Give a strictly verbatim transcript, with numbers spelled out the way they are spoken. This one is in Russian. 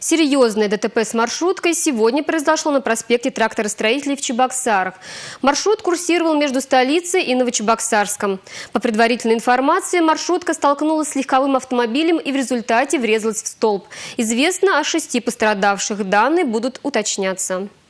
Серьезное ДТП с маршруткой сегодня произошло на проспекте Тракторостроителей в Чебоксарах. Маршрут курсировал между столицей и Новочебоксарском. По предварительной информации, маршрутка столкнулась с легковым автомобилем и в результате врезалась в столб. Известно о шести пострадавших. Данные будут уточняться.